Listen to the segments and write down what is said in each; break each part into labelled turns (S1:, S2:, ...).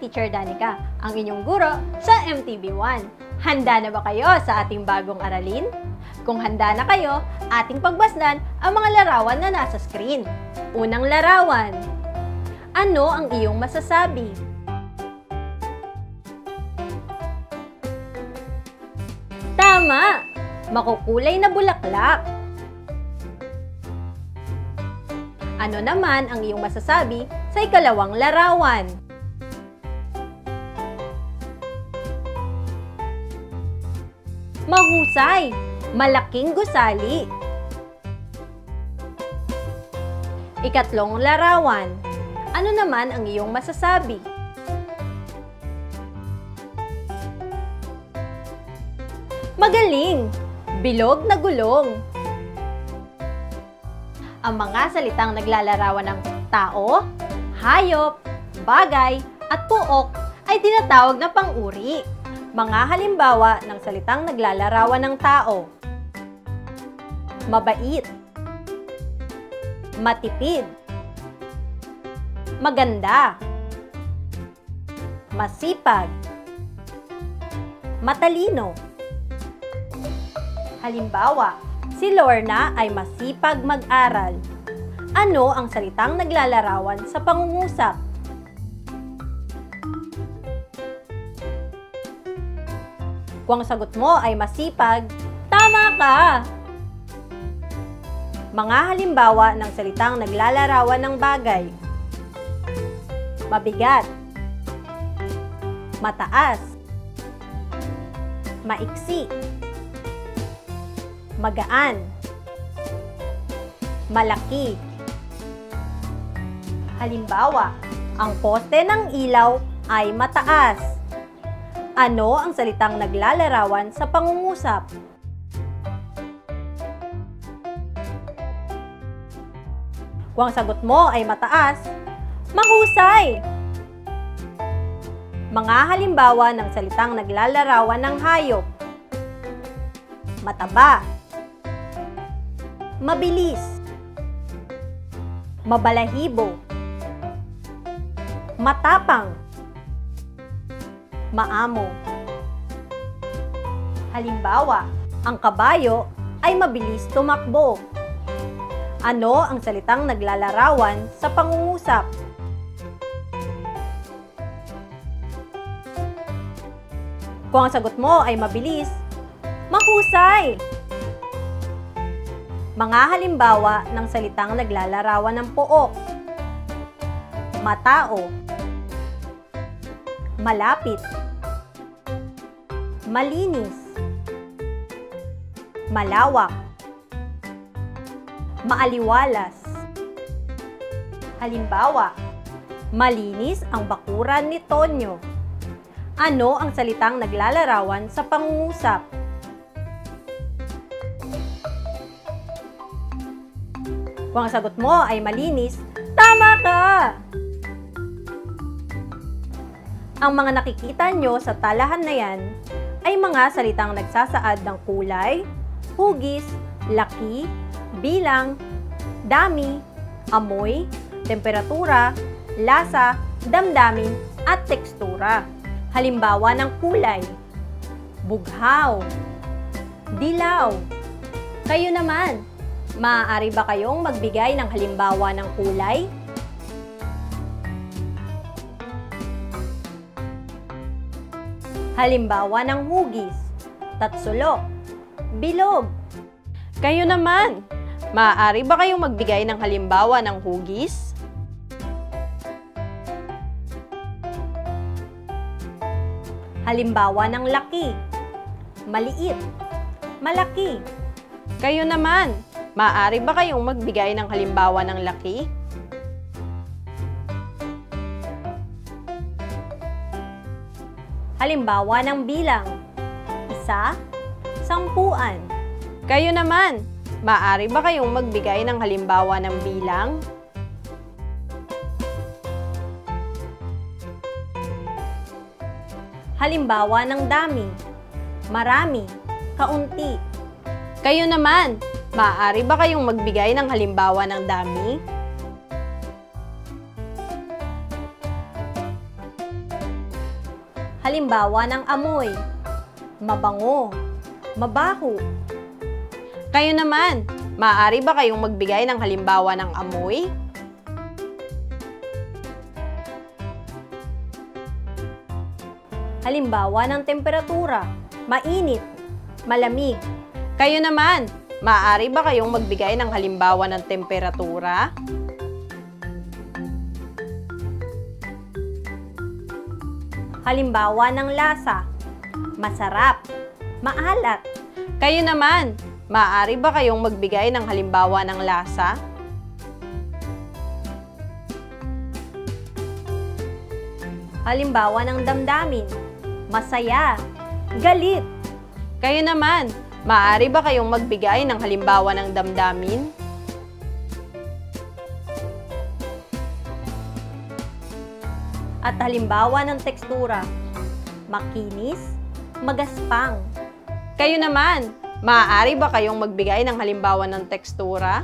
S1: Teacher Danica, ang inyong guro sa MTV1. Handa na ba kayo sa ating bagong aralin? Kung handa na kayo, ating pagbasdan ang mga larawan na nasa screen. Unang larawan. Ano ang iyong masasabi? Tama! Makukulay na bulaklak. Ano naman ang iyong masasabi sa ikalawang larawan? Mahusay! Malaking gusali. Ikatlong larawan. Ano naman ang iyong masasabi? Magaling! Bilog na gulong. Ang mga salitang naglalarawan ng tao, hayop, bagay, at puok ay tinatawag na pang-uri. Mga halimbawa ng salitang naglalarawan ng tao. Mabait, matipid, maganda, masipag, matalino. Halimbawa, si Lorna ay masipag mag-aral. Ano ang salitang naglalarawan sa pangungusap? Kung ang sagot mo ay masipag, tama ka! Mga halimbawa ng salitang naglalarawan ng bagay. Mabigat, mataas, maiksi, magaan, malaki. Halimbawa, ang poste ng ilaw ay mataas. Ano ang salitang naglalarawan sa pangungusap? Kung ang sagot mo ay mataas, mahusay! Mga halimbawa ng salitang naglalarawan ng hayop. Mataba, mabilis, mabalahibo, matapang, maamo. Halimbawa, ang kabayo ay mabilis tumakbo. Ano ang salitang naglalarawan sa pangungusap? Kung ang sagot mo ay mabilis, mahusay! Mga halimbawa ng salitang naglalarawan ng pook. Matao, malapit, malinis, malawak, maaliwalas. Halimbawa, malinis ang bakuran ni Tonyo. Ano ang salitang naglalarawan sa pangungusap? Kung ang sagot mo ay malinis, tama ka! Ang mga nakikita nyo sa talahan na yan ay mga salitang nagsasaad ng kulay, hugis, laki, bilang, dami, amoy, temperatura, lasa, damdamin, at tekstura. Halimbawa ng kulay, bughaw, dilaw. Kayo naman, maaari ba kayong magbigay ng halimbawa ng kulay? Halimbawa ng hugis, tatsulok, bilog. Kayo naman, maaari ba kayong magbigay ng halimbawa ng hugis? Halimbawa ng laki, maliit, malaki. Kayo naman, maaari ba kayong magbigay ng halimbawa ng laki? Halimbawa ng bilang, 1, 10. Kayo naman, maaari ba kayong magbigay ng halimbawa ng bilang? Halimbawa ng dami, marami, kaunti. Kayo naman, maaari ba kayong magbigay ng halimbawa ng dami? Halimbawa ng amoy. Mabango, mabaho. Kayo naman, maaari ba kayong magbigay ng halimbawa ng amoy? Halimbawa ng temperatura. Mainit, malamig. Kayo naman, maaari ba kayong magbigay ng halimbawa ng temperatura? Halimbawa ng lasa. Masarap, maalat. Kayo naman, maaari ba kayong magbigay ng halimbawa ng lasa? Halimbawa ng damdamin. Masaya, galit. Kayo naman, maaari ba kayong magbigay ng halimbawa ng damdamin? At halimbawa ng tekstura. Makinis, magaspang. Kayo naman, maaari ba kayong magbigay ng halimbawa ng tekstura?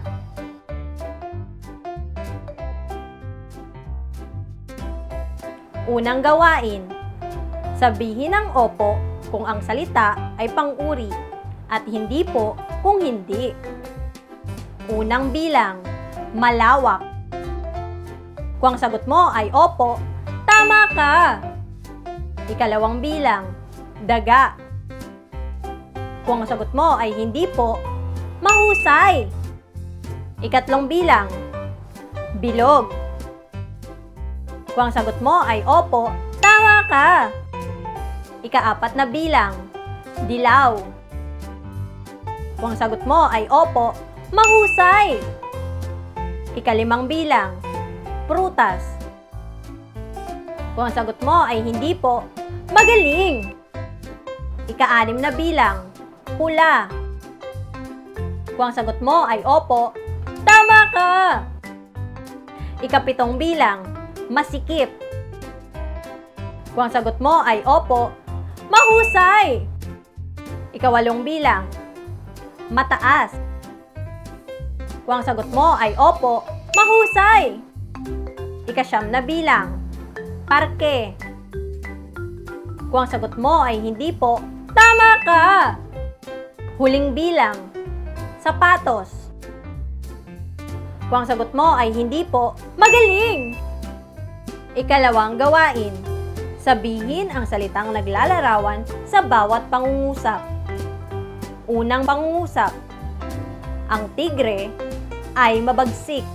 S1: Unang gawain. Sabihin ang opo kung ang salita ay pang-uri at hindi po kung hindi. Unang bilang, malawak. Kung ang sagot mo ay opo, tama ka! Ikalawang bilang, daga. Kung ang sagot mo ay hindi po, mahusay! Ikatlong bilang, bilog. Kung ang sagot mo ay opo, tama ka! Ikaapat na bilang, dilaw. Kung ang sagot mo ay opo, mahusay! Ikalimang bilang, prutas. Kung ang sagot mo ay hindi po, magaling! Ika-anim na bilang, pula. Kung ang sagot mo ay opo, tama ka! Ika-pitong bilang, masikip. Kung ang sagot mo ay opo, mahusay! Ika-walong bilang, mataas. Kung ang sagot mo ay opo, mahusay! Ika-siyam na bilang, parke. Kung ang sagot mo ay hindi po, tama ka! Huling bilang, sapatos. Kung ang sagot mo ay hindi po, magaling! Ikalawang gawain. Sabihin ang salitang naglalarawan sa bawat pangungusap. Unang pangungusap. Ang tigre ay mabagsik.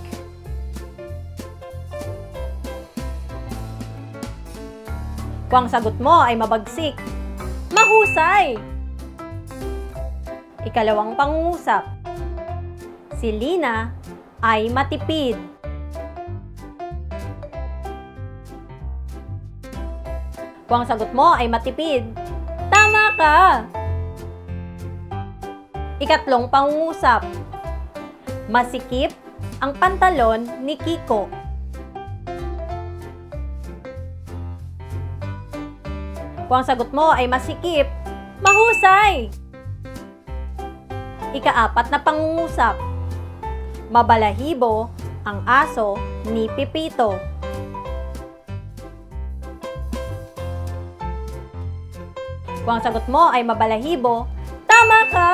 S1: Kung ang sagot mo ay mabagsik, mahusay! Ikalawang pangungusap. Si Lina ay matipid. Kung ang sagot mo ay matipid, tama ka! Ikatlong pangungusap. Masikip ang pantalon ni Kiko. Kung ang sagot mo ay masikip, mahusay! Ikaapat na pangungusap. Mabalahibo ang aso ni Pipito. Kung ang sagot mo ay mabalahibo, tama ka!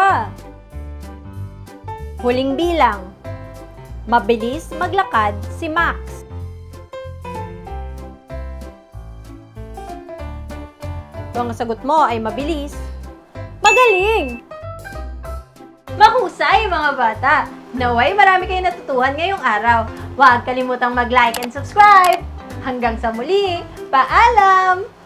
S1: Huling bilang. Mabilis maglakad si Max. Kung ang sagot mo ay mabilis, magaling! Mahusay mga bata! Naway marami kayong natutuhan ngayong araw. Huwag kalimutang mag-like and subscribe. Hanggang sa muli, paalam!